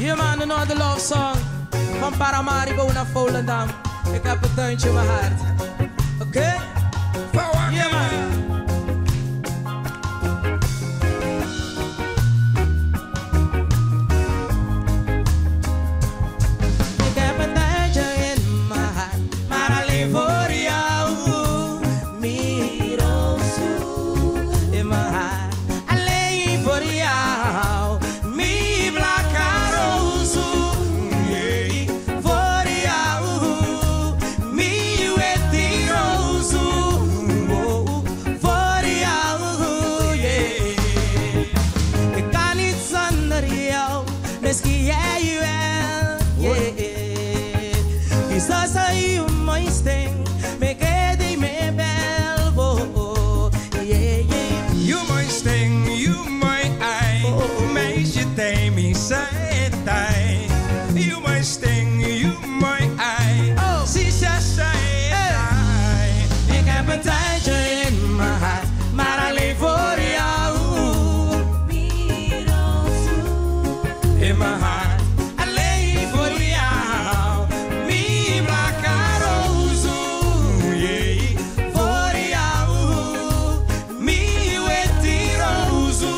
Yeah man, you know the love song van Paramaribo naar Volendam. Ik heb een duintje in mijn hart. Oké? Yeah man. Ik heb een duintje in mijn hart, maar alleen voor jou. Mirosu in mijn hart, alleen voor jou. Mi blacarosu, yeah. Voor jou. Mi wetirosu, oh. Voor jou, yeah. Ik kan niet zonder jou, misschien jij wel, yeah. Quizás hay un moiste, me quedé y me belvo, yeah, yeah. You mooi sting, you mooi ei, meisje tegen me zei hij. You mooi sting, you mooi ei, sisha zei hij. Ik heb een tijdje in mijn hart, maar alleen voor jou. In mijn hart, Alleen voor jou. Mi blacarosu, yeah. voor jou. Mi wetirosu,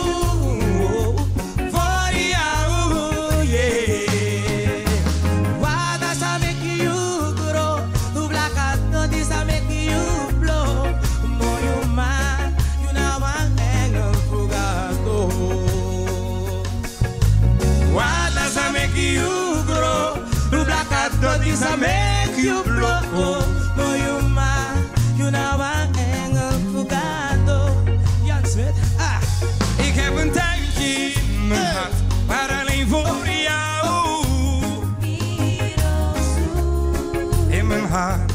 voor jou, yeah. Wada sa make you grow, tu blacato di sa make you blow. Moyo man, you know I'm hanging fugato. What does I make you grow? The black cat does a make you blow. No, you man, you know I'm hanging fugato. Jan Smith, ah. Ik heb een tuintje in mijn hart, maar alleen voor jou. In mijn hart.